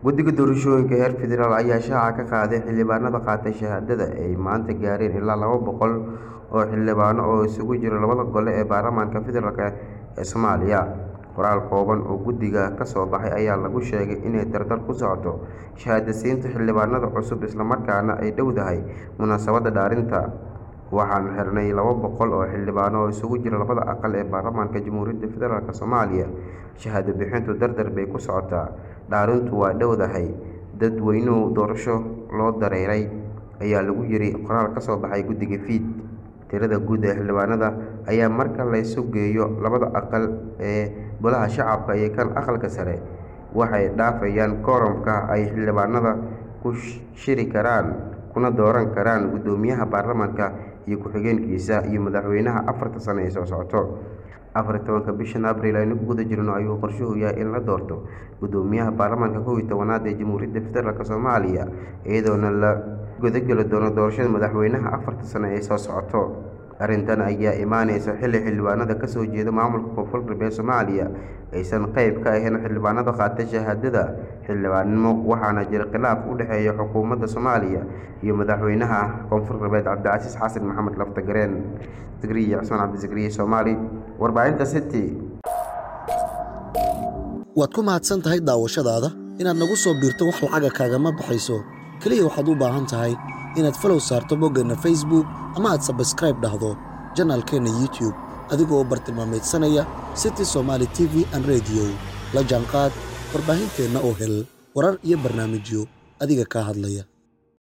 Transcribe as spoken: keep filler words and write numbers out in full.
guddiga doorashooyinka heer federaal ayaa shaaca ka qaaday xildhibaanada qaatay shahaadada ay maanta gaareen ilaa laba boqol oo xildhibaano oo isugu jira labada gole ee baarlamaanka federaalk ee Soomaaliya. Qoraal kooban oo guddiga ka soo baxay ayaa lagu sheegay inay dardar ku socoto shahaadaysiinta xildhibaanada cusub isla markaana ay dhowdahay munaasabadda dhaarinta. Waxaan xirnay laba boqol oo xildhibaano oo isugu jira labada aqal ee baarlamaanka Jamhuuriyadda Federaalk Soomaaliya. Shahaado bixintu dardar bay ku socotaa, dhaarintu waa dhowdahay, dadweynuhu doorasho loo dareeray ayaa lagu yiri qoraal ka soo baxay guddiga F I D. Tirada guud ee xildhibaanada ayaa marka la isu geeyo labada aqal ee golaha shacabka iyo kan aqalka sare waxay dhaafayaan quorum-ka ay xildhibaanada ku shiri karaan kuna dooran karaan guddoomiyaha baarlamaanka iyo ku-xigeenkiisa iyo madaxweynaha afarta sano ee soo socota. afar iyo tobanka bishan Abriil aynu ku guda jirno ayuu qorshuhu yahay in la doorto guddoomiyaha baarlamaanka kow iyo tobanaad ee Jamhuuriyadda Federaalk Soomaaliya, iyadoona la gudageli doono doorashada madaxweynaha afarta sano ee soo socota. Arrintan ayaa imaaneysa xilli xildhibaanada ka soo jeeda maamulka Koonfur Galbeed Soomaaliya aysan qayb ka ahayn xildhibaanada qaatay shahaadada xildhibaanimo, waxaana jira khilaaf u dhexeeya xukuumadda Soomaaliya iyo madaxweynaha Koonfur Galbeed Cabdicasiis Xasan Maxamed Laftagareen. Zikriya Cusmaan Cabdi Zikriya Soomaali, warbaahinta City. waad ku mahadsan tahay daawashadaada. inaad nagu soo biirto wax lacaga kaagama baxayso, kaliya waxaad u baahan tahay inaad follow saarto boggeenna Facebook ama aad subscribe dhahdo channelkeena YouTube adigoo bartilmaameedsanaya City Somali T V and Radio. La jaanqaad warbaahinteena oo hel warar iyo barnaamijyo adiga ka hadlaya.